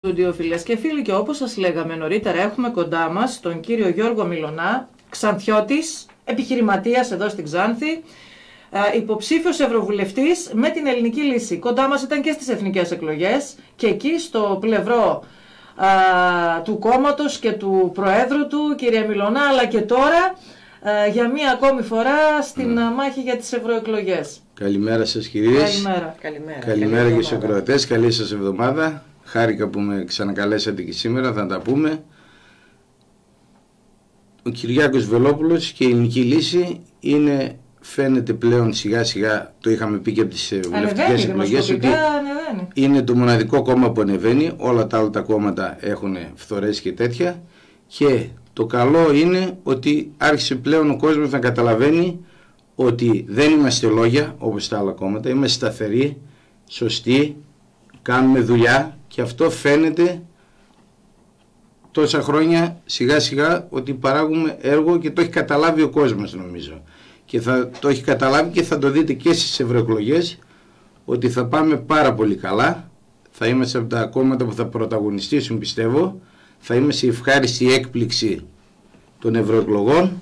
Φίλες και φίλοι, και όπως σας λέγαμε νωρίτερα, έχουμε κοντά μας τον κύριο Γιώργο Μιλωνά, Ξανθιώτης, επιχειρηματίας εδώ στην Ξάνθη, υποψήφιος ευρωβουλευτής με την Ελληνική Λύση. Κοντά μας ήταν και στις εθνικές εκλογές και εκεί στο πλευρό του κόμματος και του προέδρου του, κύριε Μιλωνά, αλλά και τώρα για μία ακόμη φορά στην μάχη για τις ευρωεκλογές. Καλημέρα σας κυρίες. Καλημέρα και στους ακροατές. Καλή σας εβδομάδα. Χάρηκα που με ξανακαλέσατε και σήμερα, θα τα πούμε. Ο Κυριάκος Βελόπουλος και η Ελληνική Λύση φαίνεται πλέον σιγά σιγά, το είχαμε πει και από τις βουλευτικές εκλογές, ότι είναι το μοναδικό κόμμα που ανεβαίνει. Όλα τα άλλα τα κόμματα έχουν φθορές και τέτοια, και το καλό είναι ότι άρχισε πλέον ο κόσμος να καταλαβαίνει ότι δεν είμαστε λόγια όπως τα άλλα κόμματα, είμαστε σταθεροί, σωστοί, κάνουμε δουλειά, και αυτό φαίνεται τόσα χρόνια σιγά σιγά ότι παράγουμε έργο, και το έχει καταλάβει ο κόσμος, νομίζω, και το έχει καταλάβει και θα το δείτε και στις ευρωεκλογές, ότι θα πάμε πάρα πολύ καλά. Θα είμαστε από τα κόμματα που θα πρωταγωνιστήσουν, πιστεύω. Θα είμαστε η ευχάριστη έκπληξη των ευρωεκλογών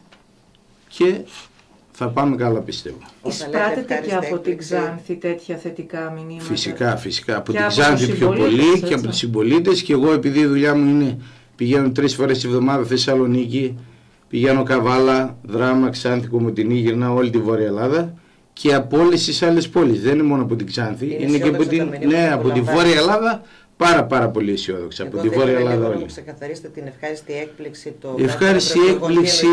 και θα πάμε καλά, πιστεύω. Εισπράτεται και από την Ξάνθη τέτοια θετικά μηνύματα? Φυσικά. Από την Ξάνθη πιο πολύ και από τους συμπολίτες. Και εγώ, επειδή η δουλειά μου είναι, πηγαίνω 3 φορές τη βδομάδα Θεσσαλονίκη, πηγαίνω Καβάλα, Δράμα, Ξάνθη, Κομοτηνή, γυρνάω όλη τη Βόρεια Ελλάδα και από όλες τις άλλες πόλεις. Δεν είναι μόνο από την Ξάνθη, είναι και από τη Βόρεια Ελλάδα. Πάρα πολύ αισιόδοξα από τη Βόρεια Ελλάδα όλοι. Να ξεκαθαρίσετε την ευχάριστη έκπληξη. Ευχάριστη έκπληξη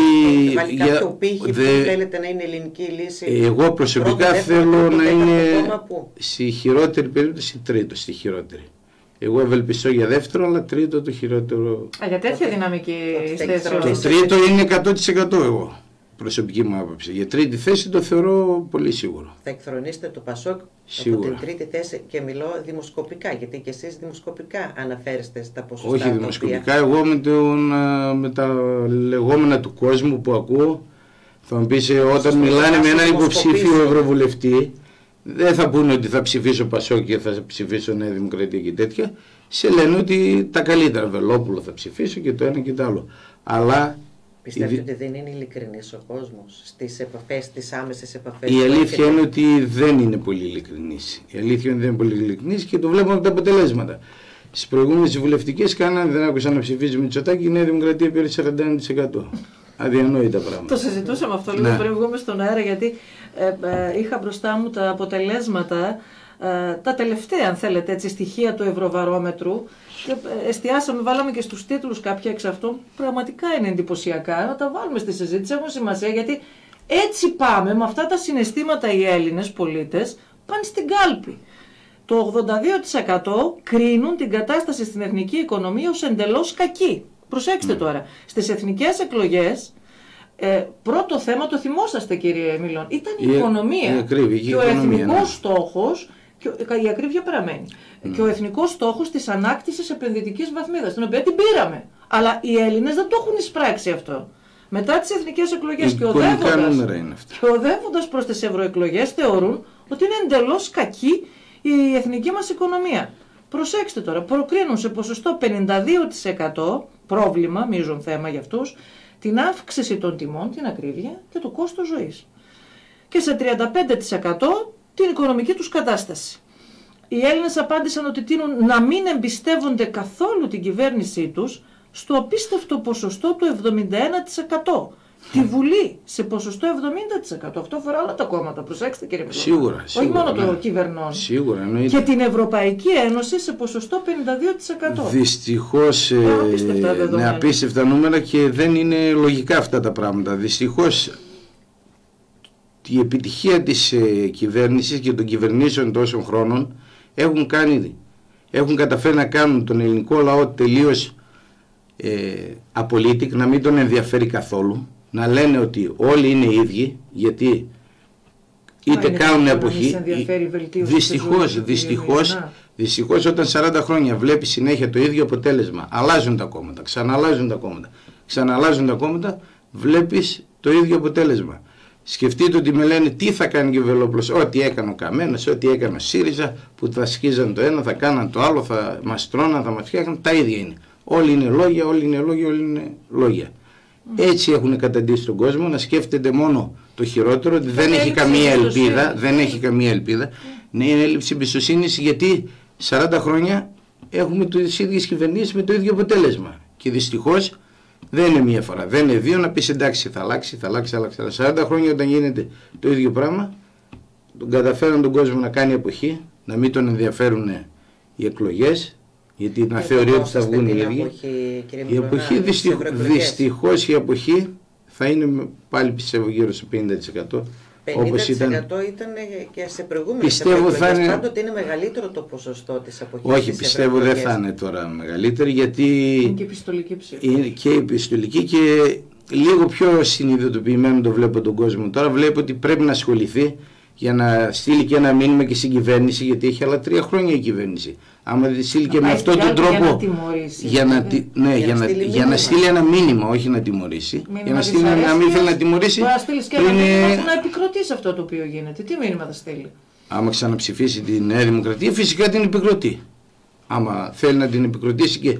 για κάποιο πύχη που θέλετε να είναι η Ελληνική Λύση. Εγώ προσωπικά θέλω να είναι στη χειρότερη περίπτωση τρίτο, στη χειρότερη. Εγώ ευελπιστώ για δεύτερο, αλλά τρίτο το χειρότερο. Για τέτοια δυναμική είστε? Το τρίτο είναι 100% εγώ. Προσωπική μου άποψη. Για τρίτη θέση το θεωρώ πολύ σίγουρο. Θα εκθρονίσετε το Πασόκ σίγουρα από την τρίτη θέση, και μιλώ δημοσκοπικά, γιατί και εσείς δημοσκοπικά αναφέρεστε στα ποσοστά. Όχι δημοσκοπικά, εγώ με τα λεγόμενα του κόσμου που ακούω, θα μου πεις, όταν μιλάνε με έναν υποψήφιο ευρωβουλευτή, δεν θα πούνε ότι θα ψηφίσω Πασόκ και θα ψηφίσω Νέα Δημοκρατία και τέτοια. Σε λένε ότι τα καλύτερα, Βελόπουλο θα ψηφίσω και το ένα και το άλλο. Αλλά πιστεύετε ότι δεν είναι ειλικρινής ο κόσμος στις επαφές, στις άμεσες επαφές? Η αλήθεια είναι ότι δεν είναι πολύ ειλικρινής. Η αλήθεια είναι ότι δεν είναι πολύ ειλικρινής και το βλέπουμε από τα αποτελέσματα. Στις προηγούμενες βουλευτικές δεν άκουσαν να ψηφίζει Μητσοτάκη, η Νέα Δημοκρατία πήρε 41%. Αδιανόητα πράγματα. Το συζητούσαμε αυτό λίγο πριν βγούμε στον αέρα, γιατί είχα μπροστά μου τα αποτελέσματα, τα τελευταία, αν θέλετε, έτσι, στοιχεία του Ευρωβαρόμετρου, και εστιάσαμε, βάλαμε και στους τίτλους κάποια εξ αυτών. Πραγματικά είναι εντυπωσιακά, να τα βάλουμε στη συζήτηση, έχουν σημασία, γιατί έτσι πάμε, με αυτά τα συναισθήματα οι Έλληνες πολίτες πάνε στην κάλπη. Το 82% κρίνουν την κατάσταση στην εθνική οικονομία ως εντελώς κακή. Προσέξτε τώρα, στις εθνικές εκλογές, πρώτο θέμα, το θυμόσαστε κύριε Μιλών, ήταν η οικονομία, και ο εθνικός στόχος, η ακρίβεια παραμένει, και ο εθνικός στόχος της ανάκτησης επενδυτικής βαθμίδας, την οποία την πήραμε, αλλά οι Έλληνες δεν το έχουν εισπράξει αυτό. Μετά τις εθνικές εκλογές και οδεύοντας προς τις ευρωεκλογές, θεωρούν ότι είναι εντελώς κακή η εθνική μας οικονομία. Προσέξτε τώρα, προκρίνουν σε ποσοστό 52% πρόβλημα, μείζον θέμα για αυτούς, την αύξηση των τιμών, την ακρίβεια και το κόστος ζωής. Και σε 35% την οικονομική τους κατάσταση. Οι Έλληνες απάντησαν ότι τείνουν να μην εμπιστεύονται καθόλου την κυβέρνησή τους, στο απίστευτο ποσοστό του 71%. Τη Βουλή σε ποσοστό 70%. Αυτό αφορά όλα τα κόμματα. Προσέξτε κύριε Μιλώνα. Σίγουρα. Όχι μόνο το κυβερνών. Σίγουρα. Και την Ευρωπαϊκή Ένωση σε ποσοστό 52%. Δυστυχώς είναι απίστευτα νούμερα και δεν είναι λογικά αυτά τα πράγματα. Δυστυχώς η επιτυχία της κυβέρνησης και των κυβερνήσεων τόσων χρόνων έχουν καταφέρει να κάνουν τον ελληνικό λαό τελείως απολύτικ, να μην τον ενδιαφέρει καθόλου, να λένε ότι όλοι είναι ίδιοι, γιατί είτε κάνουν εποχή. Δυστυχώς όταν 40 χρόνια βλέπει συνέχεια το ίδιο αποτέλεσμα, αλλάζουν τα κόμματα, ξαναλλάζουν τα κόμματα, βλέπεις το ίδιο αποτέλεσμα. Σκεφτείτε ότι με λένε τι θα κάνει και ο Βελόπουλος. Ό,τι έκανε ο Καμένος, ό,τι έκανε ο ΣΥΡΙΖΑ, που θα σκίζαν το ένα, θα κάναν το άλλο, θα μας τρώναν, θα μας φτιάχναν. Τα ίδια είναι. Όλοι είναι λόγια, όλοι είναι λόγια, όλοι είναι λόγια. Έτσι έχουν καταντήσει τον κόσμο να σκέφτεται μόνο το χειρότερο, ότι δεν έχει καμία ελπίδα. Δεν έχει καμία ελπίδα. Ναι, είναι έλλειψη εμπιστοσύνης, γιατί 40 χρόνια έχουμε τις ίδιες κυβερνήσεις με το ίδιο αποτέλεσμα. Και δυστυχώς δεν είναι μία φορά, δεν είναι δύο να πεις εντάξει θα αλλάξει. 40 χρόνια όταν γίνεται το ίδιο πράγμα, τον καταφέραν τον κόσμο να κάνει εποχή, να μην τον ενδιαφέρουν οι εκλογές, γιατί να θεωρεί ότι θα βγουν οι ίδιοι. Η εποχή, δυστυχώς η εποχή θα είναι πάλι πιστεύω γύρω στο 50%. 50% ήταν και σε προηγούμενες εκλογές, πάντοτε είναι μεγαλύτερο το ποσοστό της αποχής. Όχι, πιστεύω δεν θα είναι τώρα μεγαλύτερη, γιατί είναι και η πιστολική ψήφο. Είναι και η πιστολική και λίγο πιο συνειδητοποιημένο το βλέπω τον κόσμο τώρα. Βλέπω ότι πρέπει να ασχοληθεί για να στείλει και ένα μήνυμα και στην κυβέρνηση, γιατί έχει άλλα 3 χρόνια η κυβέρνηση. Άμα δεν στείλει και με αυτόν τον τρόπο. Για να στείλει ένα μήνυμα, όχι να τιμωρήσει. Για να στείλει να μην θέλει να τιμωρήσει. Μπορεί να στείλει και ένα μήνυμα να επικροτήσει αυτό το οποίο γίνεται. Τι μήνυμα θα στείλει? Άμα ξαναψηφίσει τη Νέα Δημοκρατία, φυσικά την επικροτεί. Άμα θέλει να την επικροτήσει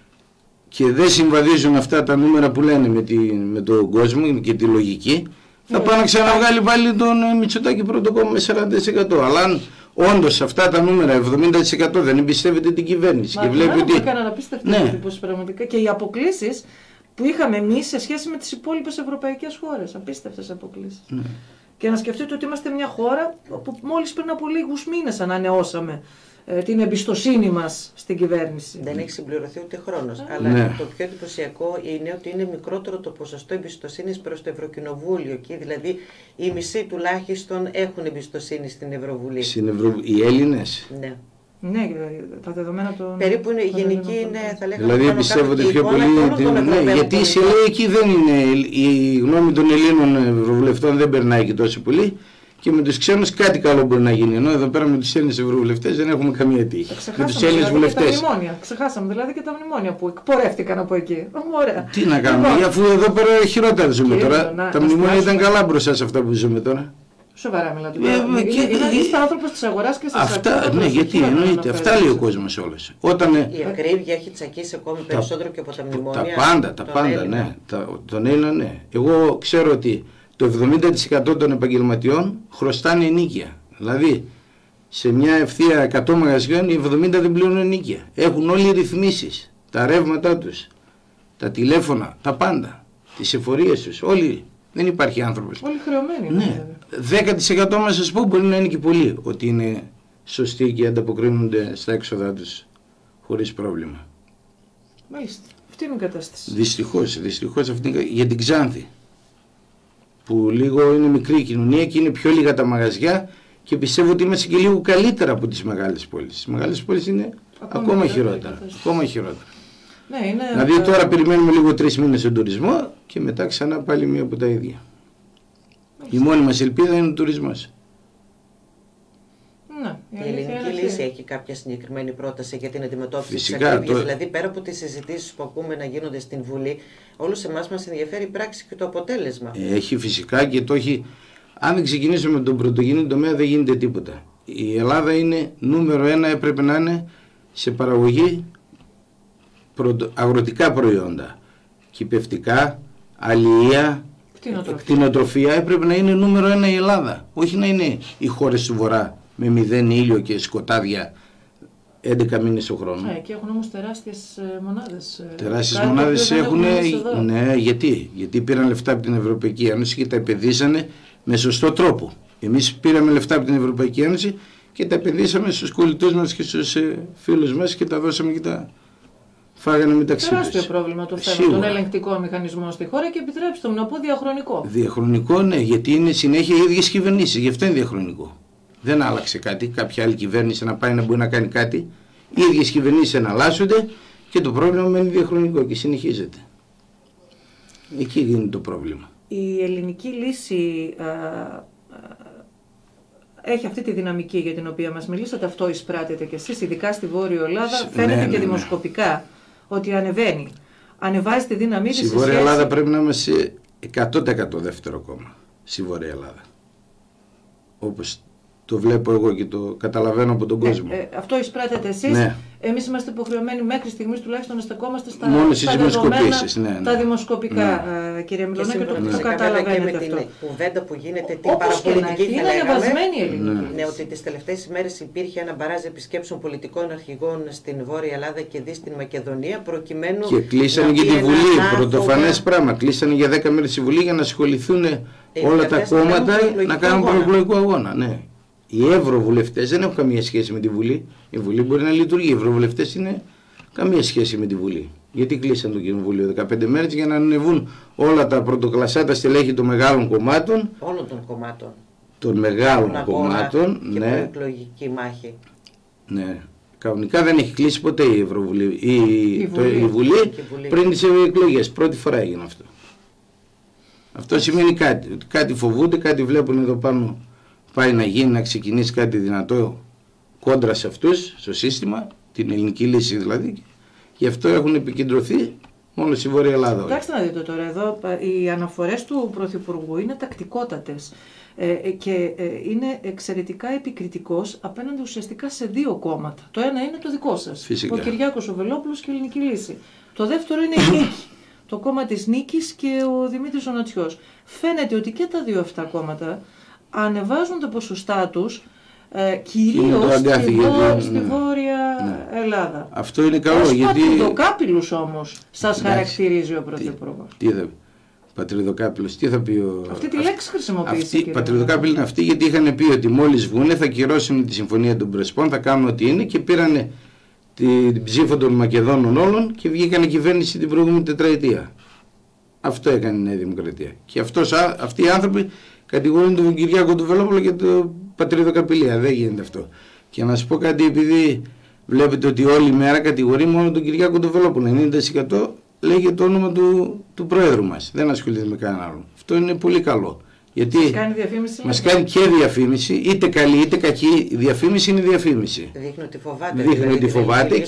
και δεν συμβαδίζουν αυτά τα νούμερα που λένε με τον κόσμο και τη λογική, θα πάει να ξαναβγάλει πάλι τον Μητσοτάκη πρώτο κόμμα με 40%. Αλλά αν όντως αυτά τα νούμερα 70% δεν εμπιστεύεται την κυβέρνηση. Μα και βλέπει ότι έκαναν απίστευτη εντύπωση πραγματικά. Και οι αποκλίσεις που είχαμε εμείς σε σχέση με τις υπόλοιπες ευρωπαϊκές χώρες. Απίστευτες αποκλίσεις. Ναι. Και να σκεφτείτε ότι είμαστε μια χώρα που μόλις πριν από λίγους μήνες ανανεώσαμε την εμπιστοσύνη μας στην κυβέρνηση. Δεν έχει συμπληρωθεί ούτε χρόνος. Αλλά το πιο εντυπωσιακό είναι ότι είναι μικρότερο το ποσοστό εμπιστοσύνης προς το Ευρωκοινοβούλιο. Και δηλαδή οι μισοί τουλάχιστον έχουν εμπιστοσύνη στην Ευρωβουλή. Οι Έλληνες. Ναι. Ναι, τα δεδομένα των. Περίπου είναι, η γενική είναι, θα λέγαμε. Δηλαδή πιστεύετε πιο πολύ. Ναι, γιατί σε λέει εκεί δεν είναι. Η γνώμη των Ελλήνων ευρωβουλευτών δεν περνάει και τόσο πολύ. Και με τους ξένους κάτι καλό μπορεί να γίνει. Ενώ εδώ πέρα με τους Έλληνες ευρωβουλευτές δεν έχουμε καμία τύχη. Με τους Έλληνες βουλευτές. Ξεχάσαμε δηλαδή και τα μνημόνια που εκπορεύτηκαν από εκεί. Ωραία. Τι να κάνουμε, αφού εδώ πέρα χειρότερα ζούμε τώρα. Τα μνημόνια ήταν καλά μπροστά σε αυτά που ζούμε τώρα. Σοβαρά μιλάτε. Είστε άνθρωπος της αγοράς και σας αυτά. Ναι, γιατί εννοείται. Αυτά λέει ο κόσμος όλος. Η ακρίβεια έχει τσακίσει ακόμη περισσότερο και από τα μνημόνια. Τα πάντα, ναι. Τον Έλληνα, ναι. Εγώ ξέρω ότι το 70% των επαγγελματιών χρωστάνε ενίκεια. Δηλαδή, σε μια ευθεία 100 μαγαζιών, οι 70 δεν πληρώνουν ενίκεια. Έχουν όλοι ρυθμίσεις, τα ρεύματά τους, τα τηλέφωνα, τα πάντα, τις εφορίες τους, όλοι. Δεν υπάρχει άνθρωπος. Όλοι χρεωμένοι. Ναι. 10% μας σας πω μπορεί να είναι και πολύ, ότι είναι σωστοί και ανταποκρίνονται στα έξοδά τους χωρίς πρόβλημα. Μάλιστα. Αυτή είναι η κατάσταση. Δυστυχώς αυτή είναι για την Ξάνθη. Που λίγο είναι μικρή η κοινωνία και είναι πιο λίγα τα μαγαζιά και πιστεύω ότι είμαστε και λίγο καλύτερα από τις μεγάλες πόλεις. Τις μεγάλες πόλεις είναι ακόμα χειρότερα. Ναι, είναι... Δηλαδή τώρα περιμένουμε λίγο 3 μήνες στον τουρισμό και μετά ξανά πάλι μία από τα ίδια. Η μόνη μας ελπίδα είναι ο τουρισμός. Η ελληνική λύση έχει κάποια συγκεκριμένη πρόταση για την αντιμετώπιση της ακρίβειας. Δηλαδή, πέρα από τις συζητήσεις που ακούμε να γίνονται στην Βουλή, όλους εμάς μας ενδιαφέρει η πράξη και το αποτέλεσμα. Έχει φυσικά και το έχει. Αν δεν ξεκινήσουμε με τον πρωτογενή τομέα, δεν γίνεται τίποτα. Η Ελλάδα είναι νούμερο 1, έπρεπε να είναι σε παραγωγή αγροτικά προϊόντα. Κυπευτικά, αλληλεία, κτηνοτροφία. Έπρεπε να είναι νούμερο 1 η Ελλάδα. Όχι να είναι οι χώρες του Βορρά με 0 ήλιο και σκοτάδια 11 μήνες το χρόνο. Και έχουν όμως τεράστιες μονάδες. Τεράστιες μονάδες έχουν. Ναι, γιατί πήραν λεφτά από την Ευρωπαϊκή Ένωση και τα επενδύσανε με σωστό τρόπο. Εμείς πήραμε λεφτά από την Ευρωπαϊκή Ένωση και τα επενδύσαμε στους κολλητούς μας και στους φίλους μας και τα δώσαμε και τα φάγανε μεταξύ τους. Τεράστιο πρόβλημα το θέμα, τον ελεγκτικό μηχανισμό στη χώρα και επιτρέψτε μου να πω διαχρονικό. Διαχρονικό, ναι, γιατί είναι συνέχεια οι ίδιες κυβερνήσεις, γι' αυτό είναι διαχρονικό. Δεν άλλαξε κάτι, κάποια άλλη κυβέρνηση να πάει να μπορεί να κάνει κάτι. Οι ίδιες κυβερνήσεις εναλλάσσονται και το πρόβλημα μένει διαχρονικό και συνεχίζεται. Εκεί είναι το πρόβλημα. Η ελληνική λύση έχει αυτή τη δυναμική για την οποία μας μιλήσατε, αυτό εισπράτετε κι εσείς, ειδικά στη Βόρεια Ελλάδα. Φαίνεται και δημοσκοπικά ότι ανεβαίνει. Ανεβάζει τη δύναμή της. Στη Βόρεια Ελλάδα πρέπει να είμαστε 100% δεύτερο κόμμα. στη Βόρεια Ελλάδα. Όπως το βλέπω εγώ και το καταλαβαίνω από τον κόσμο. Αυτό εισπράτετε εσείς. Ναι. Εμείς είμαστε υποχρεωμένοι μέχρι στιγμής τουλάχιστον να στεκόμαστε στα δημοσκοπήσεις. τα δημοσκοπικά, κύριε Μιλωνά, και το καταλαβαίνετε αυτό. Με την κουβέντα που γίνεται, την όπως παραπολιτική, είναι ανεβασμένη η ελληνική. Ναι, ότι τις τελευταίες ημέρες υπήρχε ένα μπαράζ επισκέψεων πολιτικών αρχηγών στην Βόρεια Ελλάδα και δι στην Μακεδονία, προκειμένου. Και κλείσανε και τη Βουλή. Πρωτοφανές πράγμα. Κλείσανε για 10 μέρες τη Βουλή για να ασχοληθούν όλα τα κόμματα να κάνουν προεκλογικό αγώνα. Ναι. Οι ευρωβουλευτές δεν έχουν καμία σχέση με τη Βουλή. Η Βουλή μπορεί να λειτουργεί. Οι ευρωβουλευτές είναι καμία σχέση με τη Βουλή. Γιατί κλείσαν το Κοινοβούλιο 15 μέρες για να ανεβούν όλα τα πρωτοκλασσάτα στελέχη των μεγάλων κομμάτων. Όλων των κομμάτων. Των μεγάλων κομμάτων. Και προεκλογική μάχη. Ναι. Κανονικά δεν έχει κλείσει ποτέ η Βουλή πριν τις εκλογές. Πρώτη φορά έγινε αυτό. Αυτό σημαίνει κάτι. Κάτι φοβούνται, κάτι βλέπουν εδώ πάνω. Πάει να γίνει, να ξεκινήσει κάτι δυνατό κόντρα σε αυτούς, στο σύστημα, την ελληνική λύση δηλαδή. Γι' αυτό έχουν επικεντρωθεί μόνο στη Βόρεια Ελλάδα. Κοιτάξτε να δείτε τώρα εδώ, οι αναφορές του Πρωθυπουργού είναι τακτικότατες και είναι εξαιρετικά επικριτικός απέναντι ουσιαστικά σε δύο κόμματα. Το ένα είναι το δικό σας, φυσικά, ο Κυριάκος ο Βελόπουλος και η Ελληνική Λύση. Το δεύτερο είναι η Νίκη, το κόμμα της Νίκης και ο Δημήτρης ο Νατσιός. Φαίνεται ότι και τα δύο αυτά κόμματα ανεβάζουν τα ποσοστά τους κυρίως στη Βόρεια Ελλάδα. Αυτό είναι καλό. Ως πατριδοκάπηλους όμως σας χαρακτηρίζει ο Πρωθυπουργός. Πατριδοκάπηλος, τι θα πει ο... Αυτή τη λέξη χρησιμοποίησε. Πατριδοκάπηλοι είναι αυτοί γιατί είχαν πει ότι μόλις βγούνε θα κυρώσουν τη Συμφωνία των Πρεσπών, θα κάνουν ό,τι είναι και πήρανε την ψήφο των Μακεδόνων όλων και βγήκανε κυβέρνηση την προηγούμενη τετραετία. Αυτό έκανε η Νέα Δημοκρατία. Και αυτοί οι άνθρωποι κατηγορούν τον Κυριάκο του Βελόπουλο και το πατριδοκαπηλεία. Δεν γίνεται αυτό. Και να σου πω κάτι, επειδή βλέπετε ότι όλη μέρα κατηγορεί μόνο τον Κυριάκο του Βελόπουλο. 90% λέγεται το όνομα του Προέδρου μας. Δεν ασχολείται με κανέναν άλλον. Αυτό είναι πολύ καλό. Γιατί μας κάνει και διαφήμιση, είτε καλή είτε κακή. Η διαφήμιση είναι διαφήμιση. Δείχνει ότι φοβάται. Δείχνει ότι φοβάται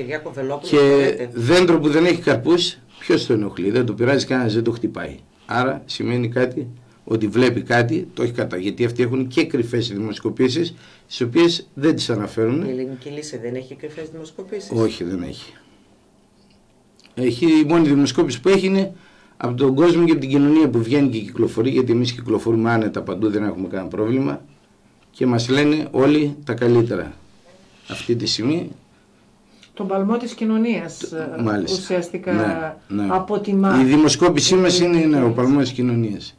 και δέντρο που δεν έχει καρπούς, ποιος το ενοχλεί. Δεν το πειράζει κανένας, δεν το χτυπάει. Άρα σημαίνει κάτι. Ότι βλέπει κάτι, το έχει κατά. Γιατί αυτοί έχουν και κρυφές δημοσκοπήσεις, τις οποίες δεν τις αναφέρουν. Η Ελληνική Λύση δεν έχει κρυφές δημοσκοπήσεις. Όχι, δεν έχει. Η μόνη δημοσκόπηση που έχει είναι από τον κόσμο και από την κοινωνία που βγαίνει και κυκλοφορεί. Γιατί εμείς κυκλοφορούμε άνετα παντού, δεν έχουμε κανένα πρόβλημα. Και μας λένε όλοι τα αυτή τη στιγμή. Τον παλμό της κοινωνίας ουσιαστικά ναι. αποτιμά. Η δημοσκόπησή μας είναι ο παλμός της κοινωνίας.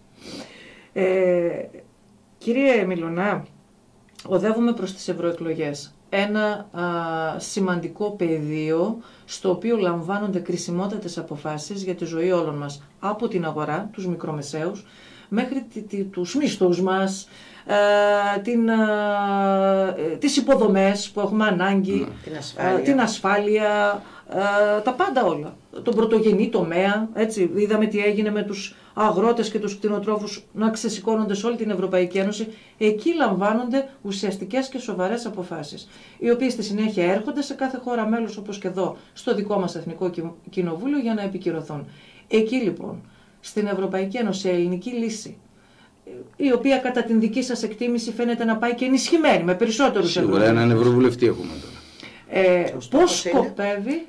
Κύριε Μιλωνά, οδεύουμε προς τις ευρωεκλογές. Ένα σημαντικό πεδίο στο οποίο λαμβάνονται κρισιμότατες αποφάσεις για τη ζωή όλων μας. Από την αγορά, τους μικρομεσαίους, μέχρι τους μισθούς μας, τις υποδομές που έχουμε ανάγκη, την ασφάλεια, τα πάντα όλα. Τον πρωτογενή τομέα, έτσι, είδαμε τι έγινε με τους αγρότες και τους κτηνοτρόφους να ξεσηκώνονται σε όλη την Ευρωπαϊκή Ένωση. Εκεί λαμβάνονται ουσιαστικές και σοβαρές αποφάσεις, οι οποίες στη συνέχεια έρχονται σε κάθε χώρα μέλος, όπως και εδώ, στο δικό μας Εθνικό Κοινοβούλιο, για να επικυρωθούν. Εκεί λοιπόν, στην Ευρωπαϊκή Ένωση, η Ελληνική Λύση, η οποία κατά την δική σας εκτίμηση φαίνεται να πάει και ενισχυμένη, με περισσότερους ευρωβουλευτές. Σίγουρα έναν ευρωβουλευτή έχουμε τώρα. Πώς σκοπεύει?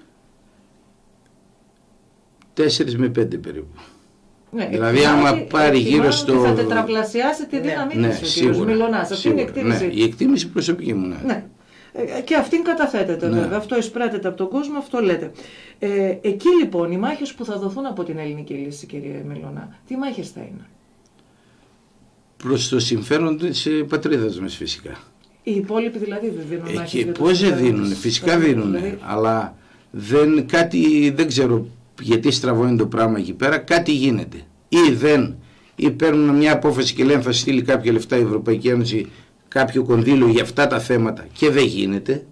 4 με 5 περίπου. Ναι, δηλαδή άμα πάρει γύρω στο... Θα τετραπλασιάσει τη δύναμή της ο κ. Μιλωνάς. Αυτή είναι η εκτίμηση. Ναι, η εκτίμηση προσωπική μου. Ναι. Και αυτήν καταθέτεται βέβαια. Αυτό εισπράτεται από τον κόσμο, αυτό λέτε. Εκεί λοιπόν οι μάχες που θα δοθούν από την Ελληνική Λύση, κύριε Μιλωνά, τι μάχες θα είναι? Προς το συμφέρον της πατρίδας μας φυσικά. Οι υπόλοιποι δηλαδή δεν δίνουν μάχες? Και πώς δεν δίνουν, φυσικά δίνουν, δηλαδή... αλλά δεν ξέρω γιατί στραβό είναι το πράγμα εκεί πέρα, κάτι γίνεται. Ή παίρνουν μια απόφαση και λένε θα στείλει κάποια λεφτά η Ευρωπαϊκή Ένωση, κάποιο κονδύλιο για αυτά τα θέματα και δεν γίνεται.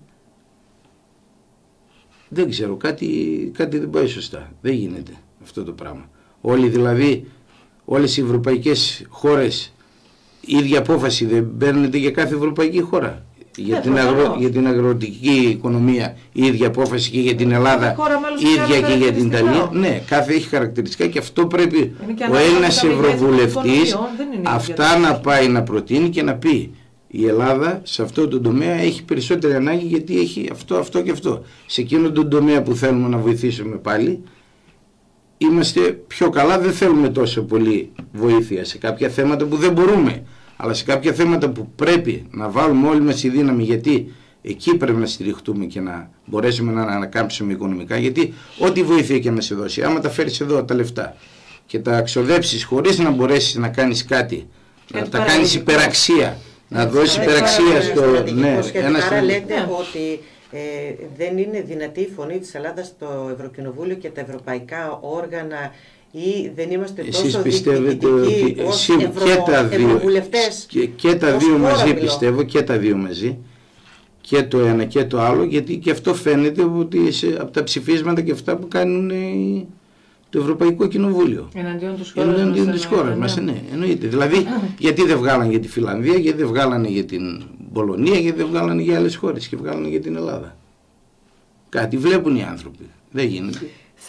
Δεν ξέρω, κάτι δεν πάει σωστά. Δεν γίνεται αυτό το πράγμα. Όλες οι ευρωπαϊκές χώρες η ίδια απόφαση δεν παίρνεται για κάθε ευρωπαϊκή χώρα. για την αγροτική οικονομία η ίδια απόφαση και για την Ελλάδα η ίδια και για την Ιταλία. Ναι, κάθε έχει χαρακτηριστικά και αυτό πρέπει ο Έλληνας Ευρωβουλευτής αυτά να πάει να προτείνει και να πει η Ελλάδα σε αυτό το τομέα έχει περισσότερη ανάγκη γιατί έχει αυτό και αυτό. Σε εκείνο τον τομέα που θέλουμε να βοηθήσουμε πάλι είμαστε πιο καλά, δεν θέλουμε τόσο πολύ βοήθεια σε κάποια θέματα που δεν μπορούμε, αλλά σε κάποια θέματα που πρέπει να βάλουμε όλη μας η δύναμη, γιατί εκεί πρέπει να στηριχτούμε και να μπορέσουμε να ανακάμψουμε οικονομικά, γιατί ό,τι βοήθεια και να σε δώσει, άμα τα φέρεις εδώ τα λεφτά και τα ξοδέψεις χωρίς να μπορέσεις να κάνεις κάτι, να τα κάνεις υπεραξία, να δώσεις υπεραξία στο... Άρα λέτε ότι δεν είναι δυνατή η φωνή της Ελλάδας στο Ευρωκοινοβούλιο και τα ευρωπαϊκά όργανα ή δεν είμαστε τόσο διοικητικοί ως ευρωβουλευτές? Και τα δύο μαζί πιστεύω, και τα δύο μαζί, και το ένα και το άλλο, γιατί και αυτό φαίνεται από τα ψηφίσματα και αυτά που κάνουν το Ευρωπαϊκό Κοινοβούλιο. Εναντίον της χώρας μας. Ναι, εννοείται. Δηλαδή, γιατί δεν βγάλανε για τη Φιλανδία, γιατί δεν βγάλανε για την Πολωνία, γιατί δεν βγάλανε για άλλες χώρες και βγάλανε για την Ελλάδα. Κάτι βλέπουν οι άνθρωποι. Δεν γίνεται.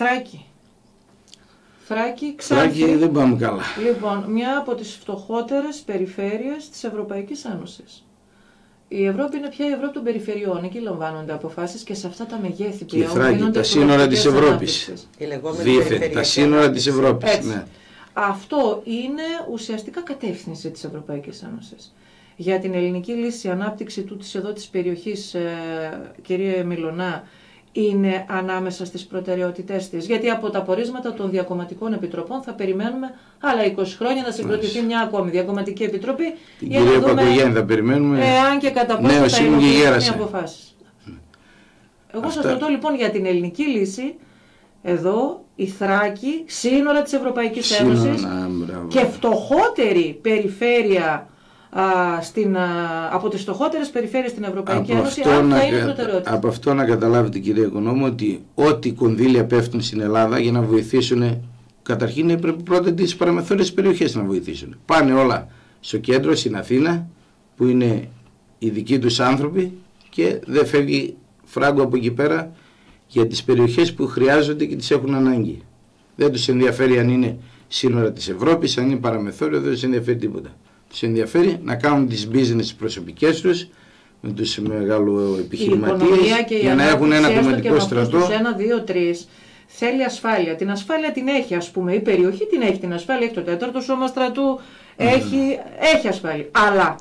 Θράκη, Ξάνθη. Δεν πάμε καλά. Λοιπόν, μια από τις φτωχότερες περιφέρειες της Ευρωπαϊκής Ένωσης. Η Ευρώπη είναι πια η Ευρώπη των περιφερειών. Εκεί λαμβάνονται αποφάσεις και σε αυτά τα μεγέθη πλέον. Και Θράκη, τα σύνορα της Ευρώπης. Δίθεν, τα σύνορα της Ευρώπης. Ναι. Αυτό είναι ουσιαστικά κατεύθυνση της Ευρωπαϊκής Ένωσης. Για την ελληνική λύση, η ανάπτυξη της περιοχής, κυρία Μιλωνά, είναι ανάμεσα στις προτεραιότητές της. Γιατί από τα πορίσματα των διακομματικών επιτροπών θα περιμένουμε άλλα 20 χρόνια να συγκροτηθεί μια ακόμη διακομματική επιτροπή. Την κυρία Παπαγιάννη θα περιμένουμε. Εάν και κατά πόσο θα υλοποιηθούν οι αποφάσεις. Εγώ σας ρωτώ λοιπόν για την ελληνική λύση, εδώ η Θράκη, σύνορα της Ευρωπαϊκής Ένωσης και φτωχότερη περιφέρεια από τις φτωχότερες περιφέρειες στην Ευρωπαϊκή Ένωση, αν θα είναι προτεραιότητα. Από αυτό να καταλάβετε, κυρία Οικονόμου, ότι ό,τι κονδύλια πέφτουν στην Ελλάδα για να βοηθήσουν, καταρχήν έπρεπε πρώτα τις παραμεθόριες περιοχές να βοηθήσουν. Πάνε όλα στο κέντρο, στην Αθήνα, που είναι οι δικοί τους άνθρωποι, και δεν φεύγει φράγκο από εκεί πέρα για τις περιοχές που χρειάζονται και τις έχουν ανάγκη. Δεν τους ενδιαφέρει αν είναι σύνορα της Ευρώπης, αν είναι παραμεθόριο, δεν τους ενδιαφέρει τίποτα. Τους ενδιαφέρει να κάνουν τις business προσωπικές τους με τους μεγάλου επιχειρηματίες για να έχουν ένα κομματικό στρατό. Τους 1, 2, 3 θέλει ασφάλεια. Την ασφάλεια την έχει, ας πούμε, η περιοχή την έχει την ασφάλεια, έχει το 4ο σώμα στρατού, έχει ασφάλεια. Αλλά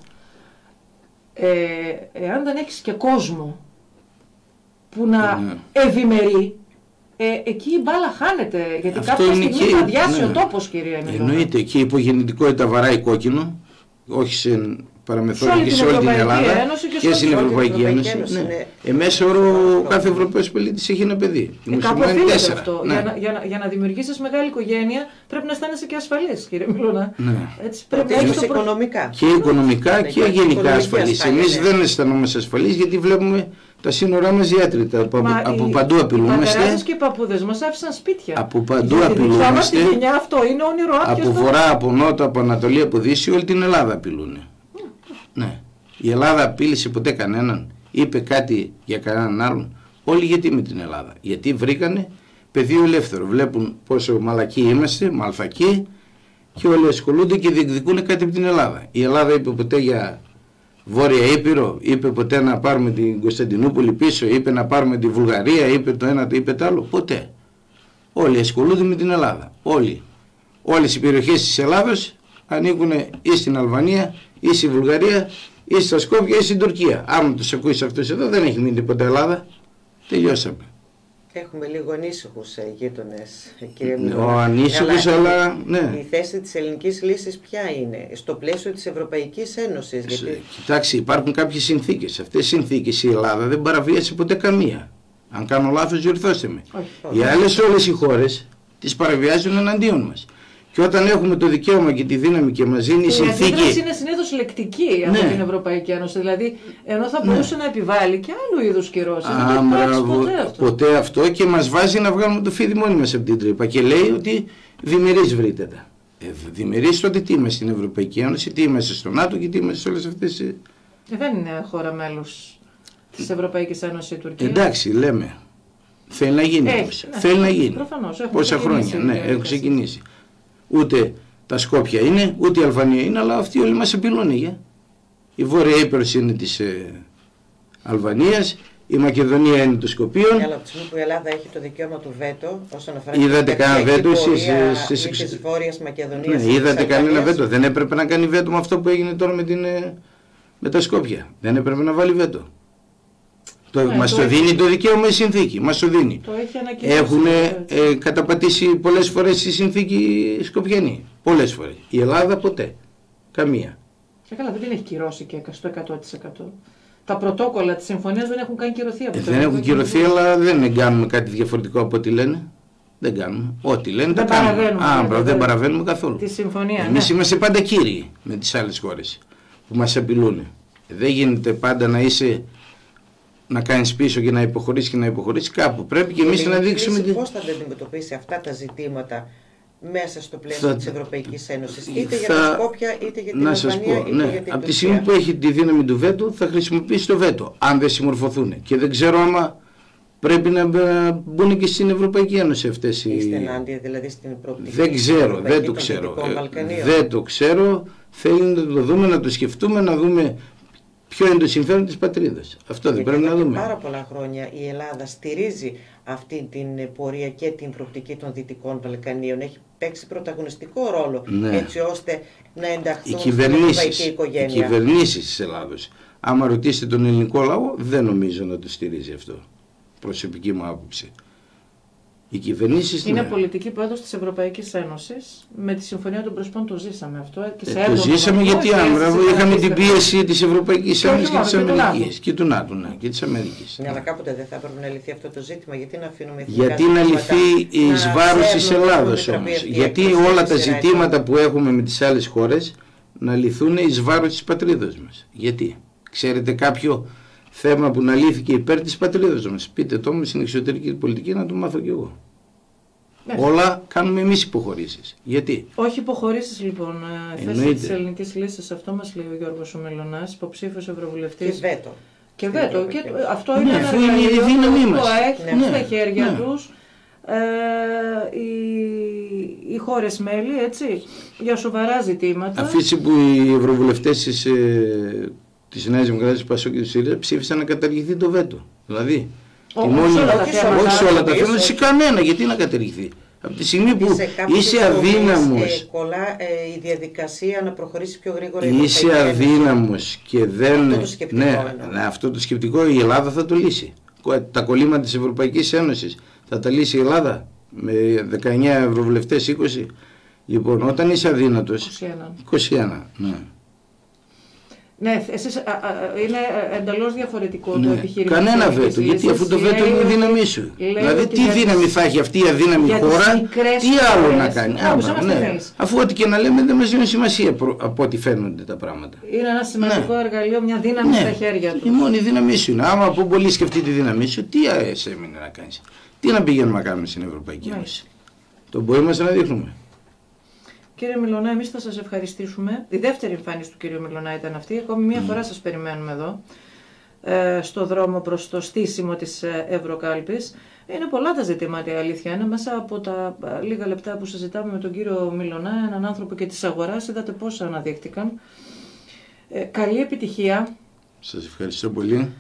εάν δεν έχεις και κόσμο που να ευημερεί, εκεί η μπάλα χάνεται, γιατί κάποια στιγμή θα αδειάσει ο τόπος, κυρία Μιλώνα. Εννοείται, και η υπογεννητικότητα βαράει κόκκινο, όχι σε παραμεθόρια και σε όλη την Ελλάδα και στην Ευρωπαϊκή Ένωση. Μέσω όρο κάθε Ευρωπαίος πολίτης έχει ένα παιδί. Κάπου οφείλεται αυτό. Για να δημιουργήσεις μεγάλη οικογένεια πρέπει να αισθάνεσαι και ασφαλής, κύριε Μιλώνα. Πρέπει να έχεις οικονομικά. Και οικονομικά και γενικά ασφαλής. Εμείς δεν αισθανόμαστε ασφαλείς γιατί βλέπουμε τα σύνορά μας διάτρητα. Από παντού απειλούμαστε. Οι πατεράδες και οι παππούδες μας άφησαν σπίτια. Από παντού απειλούμαστε. Αυτό είναι όνειρο άπιαστο. Από βορρά, από νότο, από ανατολή, από δύση, όλη την Ελλάδα απειλούν. Ναι. Η Ελλάδα απείλησε ποτέ κανέναν, είπε κάτι για κανέναν άλλον? Όλοι γιατί με την Ελλάδα? Γιατί βρήκανε πεδίο ελεύθερο. Βλέπουν πόσο μαλακοί είμαστε, μαλθακοί, και όλοι ασχολούνται και διεκδικούν κάτι από την Ελλάδα. Η Ελλάδα είπε ποτέ για Βόρεια Ήπειρο, είπε ποτέ να πάρουμε την Κωνσταντινούπολη πίσω, είπε να πάρουμε τη Βουλγαρία, είπε το ένα, είπε το άλλο? Ποτέ. Όλοι ασχολούνται με την Ελλάδα. Όλοι. Όλες οι περιοχές της Ελλάδος ανήκουν ή στην Αλβανία ή στη Βουλγαρία ή στα Σκόπια ή στην Τουρκία. Άμα τους ακούεις αυτούς εδώ, δεν έχει μείνει τίποτα Ελλάδα. Τελειώσαμε. Έχουμε λίγο ανήσυχους γείτονες, κύριε Μιλώνα. Ο ανήσυχος, αλλά ναι. Η θέση της ελληνικής λύσης ποια είναι στο πλαίσιο της Ευρωπαϊκής Ένωσης? Γιατί... Κοιτάξτε, υπάρχουν κάποιες συνθήκες. Αυτές οι συνθήκες η Ελλάδα δεν παραβίασε ποτέ καμία. Αν κάνω λάθος, διορθώστε με. Οι άλλες όλες οι χώρες τις παραβιάζουν εναντίον μας. Και όταν έχουμε το δικαίωμα και τη δύναμη και μας δίνει η συνθήκη. Η αντίδραση είναι συνήθως λεκτική από την Ευρωπαϊκή Ένωση. Δηλαδή, ενώ θα μπορούσε να επιβάλλει και άλλου είδους κυρώσεις. Δεν έχει ποτέ αυτό, και μας βάζει να βγάλουμε το φίδι μόνοι μας από την τρύπα. Και λέει ότι διμερείς βρείτε τα. Διμερείς τότε τι είμαστε στην Ευρωπαϊκή Ένωση, τι είμαστε στο ΝΑΤΟ και τι είμαστε σε όλες αυτές. Δεν είναι χώρα μέλους της Ευρωπαϊκής Ένωσης η Τουρκία. Εντάξει, λέμε. Θέλει να γίνει. Θέλει να γίνει. Προφανώς. Πόσα χρόνια. Ναι, έχουν ξεκινήσει. Ούτε τα Σκόπια είναι, ούτε η Αλβανία είναι, αλλά αυτοί όλοι μας επιλώνουν. Η Βόρεια Ήπειρος είναι της Αλβανίας, η Μακεδονία είναι των Σκοπίων. Αλλά από τη στιγμή που η Ελλάδα έχει το δικαίωμα του βέτο, όσον αφορά είδατε κανένα βέτο της Βόρειας Μακεδονίας. Ναι, είδατε κανένα βέτο. Δεν έπρεπε να κάνει βέτο με αυτό που έγινε τώρα με τα Σκόπια. Δεν έπρεπε να βάλει βέτο. Μας το δίνει το δικαίωμα η συνθήκη. Μας το δίνει. Έχουν καταπατήσει πολλές φορές η συνθήκη Σκοπιανή. Πολλές φορές. Η Ελλάδα ποτέ. Καμία. Καλά, δεν την έχει κυρώσει και στο 100%. Τα πρωτόκολλα της συμφωνίας δεν έχουν καν κυρωθεί από το δεν έχουν κυρωθεί, αλλά δεν κάνουμε κάτι διαφορετικό από ό,τι λένε. Δεν κάνουμε. Ό,τι λένε τα κάνουμε. Δεν παραβαίνουμε καθόλου. Τη συμφωνία. Εμείς είμαστε πάντα κύριοι με τις άλλες χώρες που μας απειλούν. Δεν γίνεται πάντα να κάνεις πίσω και να υποχωρήσεις κάπου. Πρέπει και εμείς να δείξουμε. Πώς θα αντιμετωπίσει αυτά τα ζητήματα μέσα στο πλαίσιο της Ευρωπαϊκής Ένωσης, είτε για τα Σκόπια, είτε για την Αλβανία, είτε για την από τη στιγμή που έχει τη δύναμη του βέτο, θα χρησιμοποιήσει το βέτο, αν δεν συμμορφωθούν. Και δεν ξέρω άμα πρέπει να μπουν και στην Ευρωπαϊκή Ένωση αυτές οι... Είστε ενάντια δηλαδή στην προοπτική? Δεν ξέρω, δεν το ξέρω. Θέλει να το δούμε, να το σκεφτούμε, να δούμε ποιο είναι το συμφέρον της πατρίδας. Αυτό δεν πρέπει να δούμε. Πάρα πολλά χρόνια η Ελλάδα στηρίζει αυτή την πορεία και την προοπτική των Δυτικών Βαλκανίων. Έχει παίξει πρωταγωνιστικό ρόλο, έτσι ώστε να ενταχθούν στην ευρωπαϊκή οικογένεια. Οι κυβερνήσεις της Ελλάδος, άμα ρωτήσετε τον ελληνικό λαό, δεν νομίζω να το στηρίζει αυτό. Προσωπική μου άποψη. Οι κυβερνήσεις, είναι πολιτική πρόοδος της Ευρωπαϊκής Ένωσης. Με τη Συμφωνία των Πρεσπών το ζήσαμε αυτό. Και σε το ζήσαμε γιατί είχαμε την πίεση της Ευρωπαϊκής Ένωσης και της Αμερικής. Και του ΝΑΤΟ, και της Αμερικής. Ναι, αλλά κάποτε δεν θα έπρεπε να λυθεί αυτό το ζήτημα. Γιατί να αφήνουμε γιατί να λυθεί εις βάρος της Ελλάδος όμως. Γιατί όλα τα ζητήματα που έχουμε με τις άλλες χώρες να λυθούν εις βάρος της πατρίδας μας. Γιατί? Ξέρετε κάποιο θέμα που να λύθηκε υπέρ της πατρίδας μας? Πείτε το μου στην εξωτερική πολιτική να το μάθω κι εγώ. Όλα κάνουμε εμείς υποχωρήσεις. Γιατί? Όχι υποχωρήσεις λοιπόν. Θέση της ελληνικής λύσης, αυτό μας λέει ο Γιώργος ο Μελωνάς, υποψήφιος ευρωβουλευτής. Και βέτο. Και αυτό είναι αφού είναι η δύναμή μας. Έχουν στα χέρια τους οι χώρες μέλη, έτσι, για σοβαρά ζητήματα. Αφήσει που οι ευρωβουλευτές της Νέας Δημοκρατίας, του Πασόκ και του ΣΥΡΙΖΑ ψήφισαν να καταργηθεί το βέτο. Δηλαδή, όχι σε όλα τα θέματα, σε κανένα. Γιατί να καταργηθεί? Από τη στιγμή που είσαι αδύναμος, κολλά η διαδικασία να προχωρήσει πιο γρήγορα. Είσαι αδύναμος και δεν... Αυτό το σκεπτικό η Ελλάδα θα το λύσει. Τα κολλήματα της Ευρωπαϊκής Ένωσης θα τα λύσει η Ελλάδα με 19 ευρωβουλευτές, 20. Λοιπόν, όταν είσαι αδύνατος... 21. Ναι. Ναι, είναι εντελώς διαφορετικό το επιχείρημα. Κανένα βέτο, γιατί αφού το βέτο είναι η δύναμή σου. Δηλαδή, τι δύναμη θα έχει αυτή η αδύναμη χώρα, τι άλλο να κάνει. Αφού ό,τι και να λέμε δεν μας δίνει σημασία από ό,τι φαίνονται τα πράγματα. Είναι ένα σημαντικό εργαλείο, μια δύναμη στα χέρια του. Η μόνη δύναμή σου είναι. Άμα από πολύ σκεφτεί τη δύναμή σου, τι έμεινε να κάνει? Τι να πηγαίνουμε να κάνουμε στην Ευρωπαϊκή Ένωση? Το μπορεί μας να δείχνουμε. Κύριε Μιλωνά, εμείς θα σας ευχαριστήσουμε. Η δεύτερη εμφάνιση του κύριου Μιλωνά ήταν αυτή. Ακόμη μία φορά σας περιμένουμε εδώ, στο δρόμο προς το στήσιμο της Ευρωκάλπης. Είναι πολλά τα ζητήματα, η αλήθεια είναι. Μέσα από τα λίγα λεπτά που συζητάμε με τον κύριο Μιλωνά, έναν άνθρωπο και της αγοράς, είδατε πόσα αναδείχτηκαν. Καλή επιτυχία. Σας ευχαριστώ πολύ.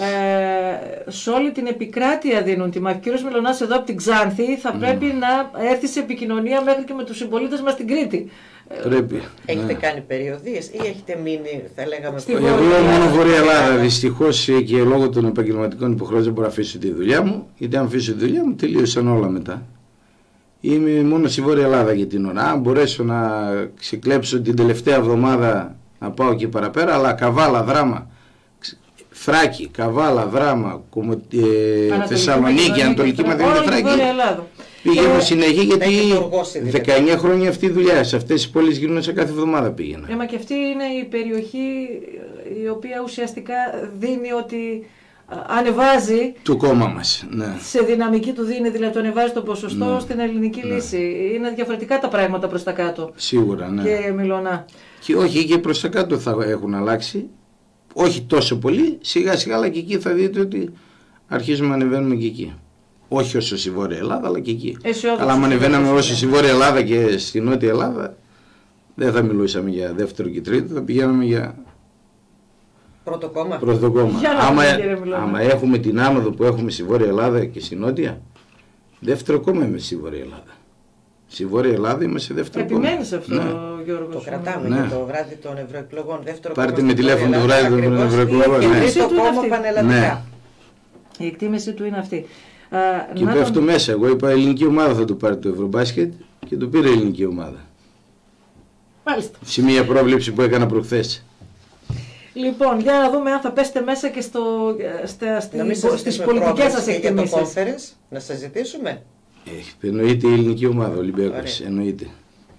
Σε όλη την επικράτεια δίνουν τη μάχη. Ο κύριος Μιλωνάς εδώ από την Ξάνθη θα πρέπει να έρθει σε επικοινωνία μέχρι και με τους συμπολίτες μας στην Κρήτη. Πρέπει. Έχετε κάνει περιοδίες ή έχετε μείνει, θα λέγαμε, εγώ μόνο Βόρεια Ελλάδα. Δυστυχώς και λόγω των επαγγελματικών υποχρεώσεων δεν μπορώ να αφήσω τη δουλειά μου. Γιατί αν αφήσω τη δουλειά μου τελείωσαν όλα μετά. Είμαι μόνο στη Βόρεια Ελλάδα για την ώρα. Αν μπορέσω να ξεκλέψω την τελευταία εβδομάδα να πάω και παραπέρα, αλλά Καβάλα, Δράμα, Θράκη, Καβάλα, Δράμα, Θεσσαλονίκη, Ανατολική Μακεδονία, Θράκη. Πήγαινα συνέχεια γιατί 19 χρόνια αυτή η δουλειά. Σε αυτές τις πόλεις γίνονται σε κάθε εβδομάδα πήγαινα. Μα και αυτή είναι η περιοχή η οποία ουσιαστικά δίνει ότι ανεβάζει το κόμμα μας. Ναι. Σε δυναμική του δίνει, δηλαδή το ανεβάζει το ποσοστό στην ελληνική λύση. Είναι διαφορετικά τα πράγματα προς τα κάτω. Σίγουρα, ναι. Και Μιλωνά. Και όχι, και προς τα κάτω θα έχουν αλλάξει. όχι τόσο πολύ, σιγά σιγά, αλλά και εκεί θα δείτε ότι αρχίζουμε να ανεβαίνουμε και εκεί. Όχι όσο στη Βόρεια Ελλάδα, αλλά και εκεί. Αλλά αν ανεβαίναμε όσο στη Βόρεια Ελλάδα και στη Νότια Ελλάδα, δεν θα μιλούσαμε για δεύτερο και τρίτο, θα πηγαίναμε για πρώτο κόμμα. Άμα έχουμε την άμοδο που έχουμε στη Βόρεια Ελλάδα και στη Νότια, δεύτερο κόμμα είμαι στη Βόρεια Ελλάδα. Στη Βόρεια Ελλάδα είμαστε δεύτερο κόμμα. Επιμένεις αυτό, ναι. Γιώργο. Το κρατάμε, ναι. Και το βράδυ των ευρωεκλογών. Δεύτερο πάρτε με τηλέφωνο το βράδυ των ευρωεκλογών. Το κόμμα πανελλαδικά. Η εκτίμηση του είναι αυτή. Και πέφτω μέσα. Εγώ είπα ελληνική ομάδα θα το πάρει το Ευρωμπάσκετ και το πήρε η ελληνική ομάδα. Μάλιστα. Σε μια πρόβλεψη που έκανα προχθές. Λοιπόν, για να δούμε αν θα πέσετε μέσα και στις πολιτικές σας εκτιμήσεις. Για το conference, να σας ζητήσουμε. Εννοείται η ελληνική ομάδα, ο Ολυμπιακός. Εννοείται.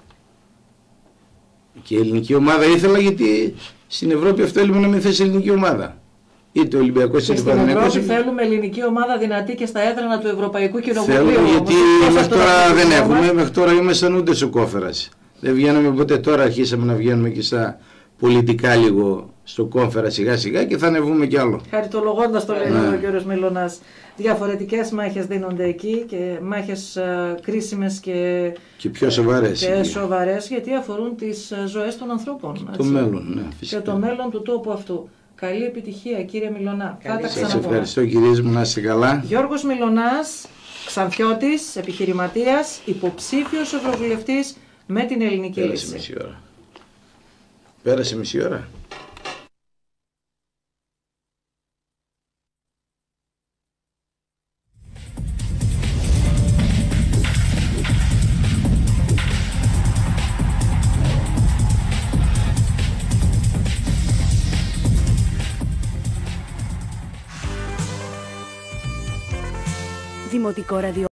Και η ελληνική ομάδα ήθελα, γιατί στην Ευρώπη αυτό θέλουμε να μην θέσει ελληνική ομάδα. Είτε ο Ολυμπιακός είτε ο Παναθηναϊκός. Στην Ευρώπη θέλουμε ελληνική ομάδα δυνατή και στα έδρανα του Ευρωπαϊκού Κοινοβουλίου. Θέλουμε, γιατί μέχρι τώρα δεν έχουμε. Μέχρι τώρα ήμασταν ούτε στο κόφερας. Δεν βγαίναμε ποτέ. Τώρα αρχίσαμε να βγαίνουμε και στα πολιτικά λίγο στο κόμφερα σιγά σιγά και θα ανεβούμε κι άλλο. Χαριτολογώντας το λέει ο κ. Μιλωνάς, διαφορετικές μάχες δίνονται εκεί και μάχες κρίσιμες και πιο σοβαρές. Και σοβαρές, γιατί αφορούν τις ζωές των ανθρώπων. Το μέλλον, ναι, φυσικά. Και το μέλλον του τόπου αυτού. Καλή επιτυχία, κύριε Μιλωνά. Σας ευχαριστώ, κυρίες μου, να είστε καλά. Γιώργος Μιλωνάς, Ξανθιώτης, επιχειρηματίας, υποψήφιος ευρωβουλευτής με την ελληνική λύση. Πέρασε μισή ώρα. Δημοτικό ραδιό.